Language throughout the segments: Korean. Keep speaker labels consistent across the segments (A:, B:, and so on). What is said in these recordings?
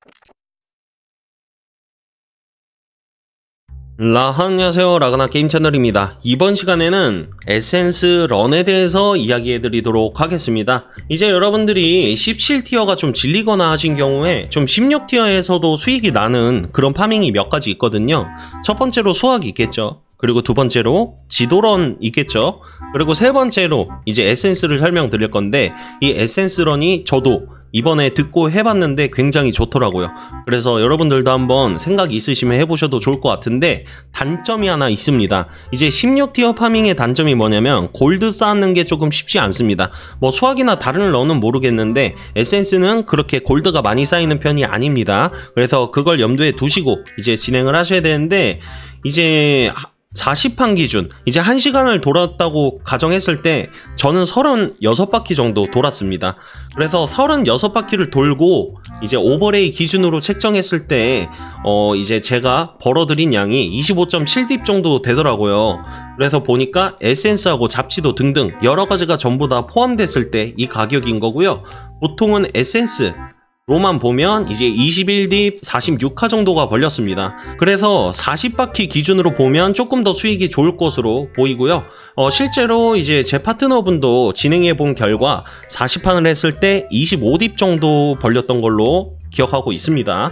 A: 안녕하세요. 라그나 게임 채널입니다. 이번 시간에는 에센스 런에 대해서 이야기해드리도록 하겠습니다. 이제 여러분들이 17티어가 좀 질리거나 하신 경우에 좀 16티어에서도 수익이 나는 그런 파밍이 몇 가지 있거든요. 첫 번째로 수학이 있겠죠. 그리고 두 번째로 지도런 있겠죠. 그리고 세 번째로 이제 에센스를 설명드릴 건데, 이 에센스런이 저도 이번에 듣고 해봤는데 굉장히 좋더라고요. 그래서 여러분들도 한번 생각 있으시면 해보셔도 좋을 것 같은데, 단점이 하나 있습니다. 이제 16티어 파밍의 단점이 뭐냐면 골드 쌓는 게 조금 쉽지 않습니다. 뭐 수학이나 다른 런은 모르겠는데 에센스는 그렇게 골드가 많이 쌓이는 편이 아닙니다. 그래서 그걸 염두에 두시고 이제 진행을 하셔야 되는데, 이제 40판 기준, 이제 1시간을 돌았다고 가정했을 때 저는 36바퀴 정도 돌았습니다. 그래서 36바퀴를 돌고 이제 오버레이 기준으로 책정했을 때 이제 제가 벌어들인 양이 25.7딥 정도 되더라고요. 그래서 보니까 에센스하고 잡지도 등등 여러가지가 전부 다 포함됐을 때 이 가격인 거고요. 보통은 에센스 로만 보면 이제 21딥 46화 정도가 벌렸습니다. 그래서 40바퀴 기준으로 보면 조금 더 수익이 좋을 것으로 보이고요. 실제로 이제 제 파트너분도 진행해 본 결과 40판을 했을 때 25딥 정도 벌렸던 걸로 기억하고 있습니다.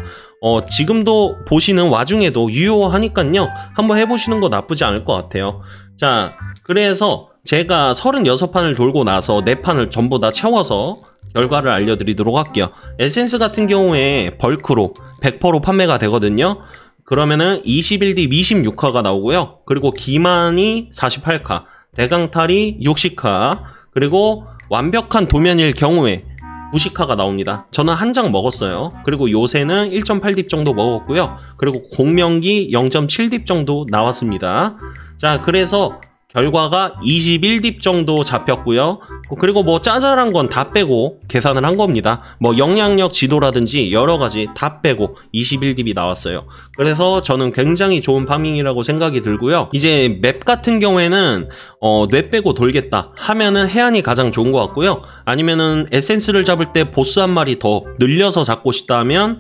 A: 지금도 보시는 와중에도 유효하니까요. 한번 해보시는 거 나쁘지 않을 것 같아요. 자, 그래서 제가 36판을 돌고 나서 4판을 전부 다 채워서 결과를 알려드리도록 할게요. 에센스 같은 경우에 벌크로 100%로 판매가 되거든요. 그러면은 21딥 26화가 나오고요. 그리고 기만이 48카, 대강탈이 60카, 그리고 완벽한 도면일 경우에 90카가 나옵니다. 저는 한 장 먹었어요. 그리고 요새는 1.8딥 정도 먹었고요. 그리고 공명기 0.7딥 정도 나왔습니다. 자, 그래서 결과가 21딥 정도 잡혔고요. 그리고 뭐 짜잘한 건 다 빼고 계산을 한 겁니다. 뭐 영향력 지도라든지 여러가지 다 빼고 21딥이 나왔어요. 그래서 저는 굉장히 좋은 파밍이라고 생각이 들고요. 이제 맵 같은 경우에는 뇌 빼고 돌겠다 하면은 해안이 가장 좋은 것 같고요. 아니면은 에센스를 잡을 때 보스 한 마리 더 늘려서 잡고 싶다 하면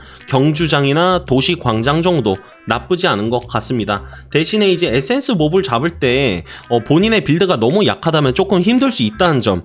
A: 경주장이나 도시 광장 정도 나쁘지 않은 것 같습니다. 대신에 이제 에센스 몹을 잡을 때 본인의 빌드가 너무 약하다면 조금 힘들 수 있다는 점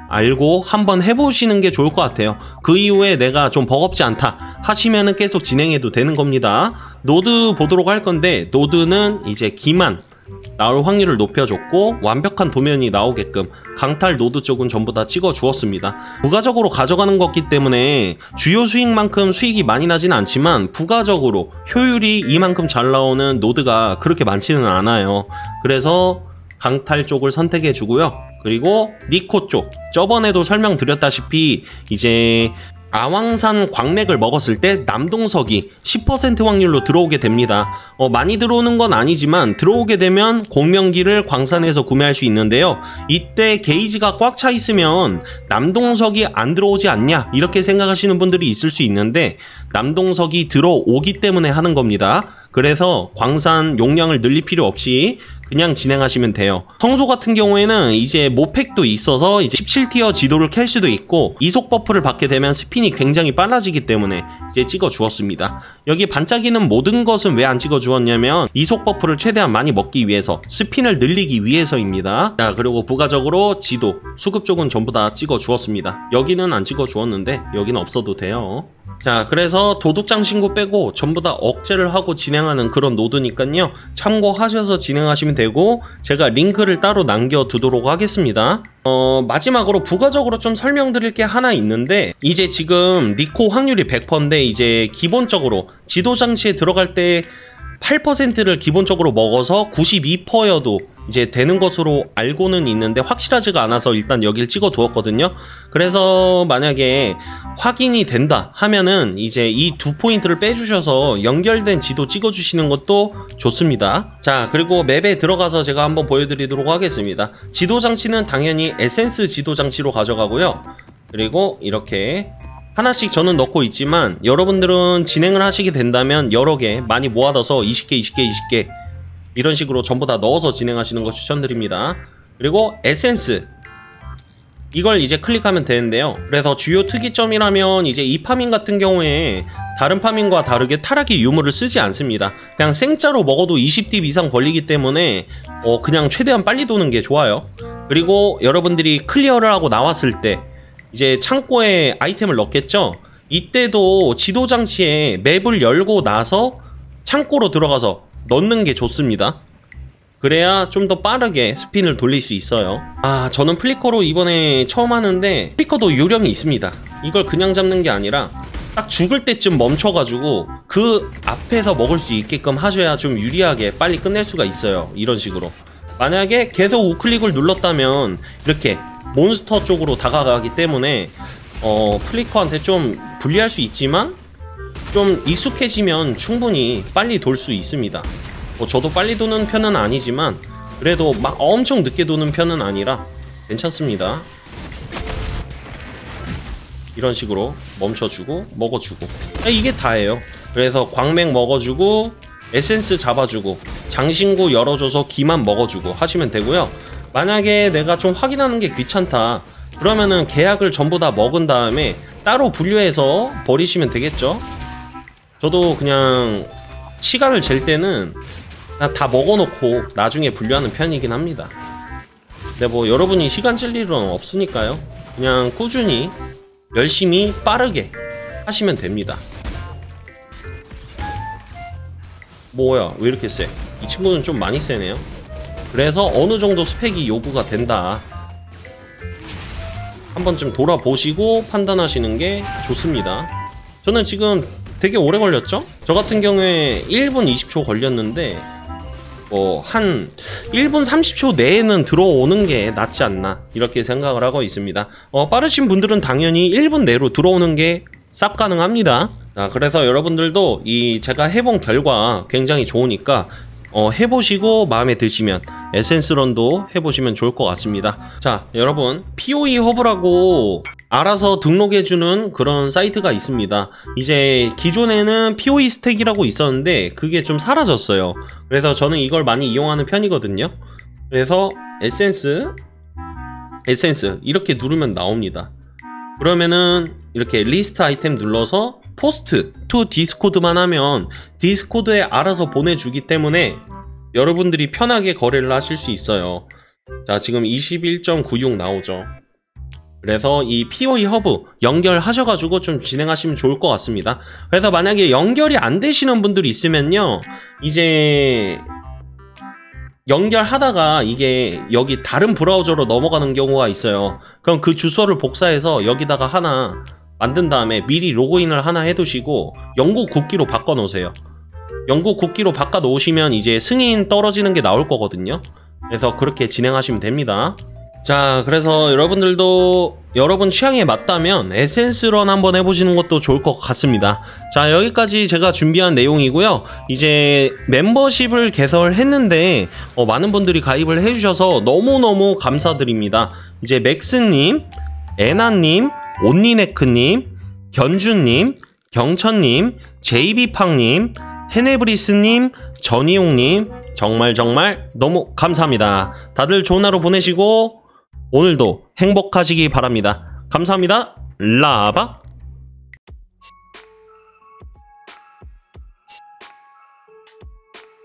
A: 알고 한번 해보시는 게 좋을 것 같아요. 그 이후에 내가 좀 버겁지 않다 하시면은 계속 진행해도 되는 겁니다. 노드 보도록 할 건데, 노드는 이제 기만 나올 확률을 높여줬고 완벽한 도면이 나오게끔 강탈 노드 쪽은 전부 다 찍어 주었습니다. 부가적으로 가져가는 거기 때문에 주요 수익만큼 수익이 많이 나진 않지만 부가적으로 효율이 이만큼 잘 나오는 노드가 그렇게 많지는 않아요. 그래서 강탈 쪽을 선택해 주고요. 그리고 니코 쪽, 저번에도 설명드렸다시피 이제 아왕산 광맥을 먹었을 때 남동석이 10% 확률로 들어오게 됩니다. 많이 들어오는 건 아니지만 들어오게 되면 공명기를 광산에서 구매할 수 있는데요. 이때 게이지가 꽉 차 있으면 남동석이 안 들어오지 않냐 이렇게 생각하시는 분들이 있을 수 있는데, 남동석이 들어오기 때문에 하는 겁니다. 그래서 광산 용량을 늘릴 필요 없이 그냥 진행하시면 돼요. 성소 같은 경우에는 이제 모팩도 있어서 이제 17티어 지도를 캘 수도 있고, 이속 버프를 받게 되면 스핀이 굉장히 빨라지기 때문에 이제 찍어 주었습니다. 여기 반짝이는 모든 것은 왜 안 찍어 주었냐면 이속 버프를 최대한 많이 먹기 위해서, 스핀을 늘리기 위해서입니다. 자, 그리고 부가적으로 지도, 수급 쪽은 전부 다 찍어 주었습니다. 여기는 안 찍어 주었는데 여기는 없어도 돼요. 자, 그래서 도둑장 신고 빼고 전부 다 억제를 하고 진행하는 그런 노드니까요. 참고하셔서 진행하시면 되고, 제가 링크를 따로 남겨두도록 하겠습니다. 마지막으로 부가적으로 좀 설명드릴 게 하나 있는데, 이제 지금 니코 확률이 100%인데 이제 기본적으로 지도 장치에 들어갈 때 8%를 기본적으로 먹어서 92%여도 이제 되는 것으로 알고는 있는데 확실하지가 않아서 일단 여기를 찍어 두었거든요. 그래서 만약에 확인이 된다 하면은 이제 이 두 포인트를 빼주셔서 연결된 지도 찍어 주시는 것도 좋습니다. 자, 그리고 맵에 들어가서 제가 한번 보여드리도록 하겠습니다. 지도 장치는 당연히 에센스 지도 장치로 가져가고요. 그리고 이렇게 하나씩 저는 넣고 있지만, 여러분들은 진행을 하시게 된다면 여러 개 많이 모아둬서 20개 20개 20개 이런 식으로 전부 다 넣어서 진행하시는 거 추천드립니다. 그리고 에센스, 이걸 이제 클릭하면 되는데요. 그래서 주요 특이점이라면 이제 이 파밍 같은 경우에 다른 파밍과 다르게 타락의 유물을 쓰지 않습니다. 그냥 생짜로 먹어도 20딥 이상 벌리기 때문에 그냥 최대한 빨리 도는 게 좋아요. 그리고 여러분들이 클리어를 하고 나왔을 때 이제 창고에 아이템을 넣겠죠? 이때도 지도 장치에 맵을 열고 나서 창고로 들어가서 넣는 게 좋습니다. 그래야 좀 더 빠르게 스핀을 돌릴 수 있어요. 저는 플리커로 이번에 처음 하는데 플리커도 요령이 있습니다. 이걸 그냥 잡는 게 아니라 딱 죽을 때쯤 멈춰가지고 그 앞에서 먹을 수 있게끔 하셔야 좀 유리하게 빨리 끝낼 수가 있어요. 이런 식으로. 만약에 계속 우클릭을 눌렀다면 이렇게 몬스터 쪽으로 다가가기 때문에 플리커한테 좀 불리할 수 있지만 좀 익숙해지면 충분히 빨리 돌 수 있습니다. 저도 빨리 도는 편은 아니지만 그래도 막 엄청 늦게 도는 편은 아니라 괜찮습니다. 이런 식으로 멈춰주고 먹어주고 이게 다예요. 그래서 광맥 먹어주고 에센스 잡아주고 장신구 열어줘서 기만 먹어주고 하시면 되고요. 만약에 내가 좀 확인하는 게 귀찮다 그러면은 계약을 전부 다 먹은 다음에 따로 분류해서 버리시면 되겠죠. 저도 그냥 시간을 잴 때는 그냥 다 먹어놓고 나중에 분류하는 편이긴 합니다. 근데 뭐 여러분이 시간 잴 일은 없으니까요. 그냥 꾸준히 열심히 빠르게 하시면 됩니다. 뭐야 왜 이렇게 세? 이 친구는 좀 많이 세네요. 그래서 어느 정도 스펙이 요구가 된다. 한 번쯤 돌아보시고 판단하시는 게 좋습니다. 저는 지금 되게 오래 걸렸죠? 저 같은 경우에 1분 20초 걸렸는데 한 1분 30초 내에는 들어오는 게 낫지 않나 이렇게 생각을 하고 있습니다. 빠르신 분들은 당연히 1분 내로 들어오는 게 쌉 가능합니다. 그래서 여러분들도 제가 해본 결과 굉장히 좋으니까 해보시고 마음에 드시면 에센스런도 해보시면 좋을 것 같습니다. 자, 여러분 POE 허브라고 알아서 등록해주는 그런 사이트가 있습니다. 이제 기존에는 POE 스택이라고 있었는데 그게 좀 사라졌어요. 그래서 저는 이걸 많이 이용하는 편이거든요. 그래서 에센스 이렇게 누르면 나옵니다. 그러면은 이렇게 리스트 아이템 눌러서 포스트 투 디스코드만 하면 디스코드에 알아서 보내주기 때문에 여러분들이 편하게 거래를 하실 수 있어요. 자, 지금 21.96 나오죠. 그래서 이 POE 허브 연결하셔가지고 좀 진행하시면 좋을 것 같습니다. 그래서 만약에 연결이 안 되시는 분들이 있으면요, 이제 연결하다가 이게 여기 다른 브라우저로 넘어가는 경우가 있어요. 그럼 그 주소를 복사해서 여기다가 하나 만든 다음에 미리 로그인을 하나 해두시고 영국 국기로 바꿔 놓으세요. 영국 국기로 바꿔 놓으시면 이제 승인 떨어지는 게 나올 거거든요. 그래서 그렇게 진행하시면 됩니다. 자, 그래서 여러분들도 여러분 취향에 맞다면 에센스런 한번 해보시는 것도 좋을 것 같습니다. 자, 여기까지 제가 준비한 내용이고요. 이제 멤버십을 개설했는데 많은 분들이 가입을 해주셔서 너무너무 감사드립니다. 이제 맥스님, 애나님, 온니네크님, 견주님, 경천님, 제이비팡님, 테네브리스님, 전이용님 정말 너무 감사합니다. 다들 좋은 하루 보내시고 오늘도 행복하시기 바랍니다. 감사합니다. 라바.